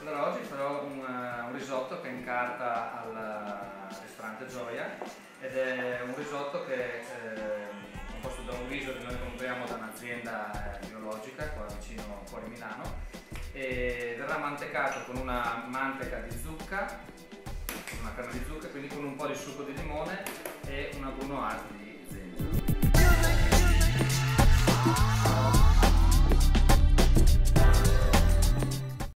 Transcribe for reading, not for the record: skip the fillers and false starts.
Allora, oggi farò un risotto che è in carta al ristorante Gioia, ed è un risotto che è composto da un riso che noi compriamo da un'azienda biologica qua vicino, fuori Milano, e verrà mantecato con una manteca di zucca, una canna di zucca, quindi con un po' di succo di limone e un agruno alto di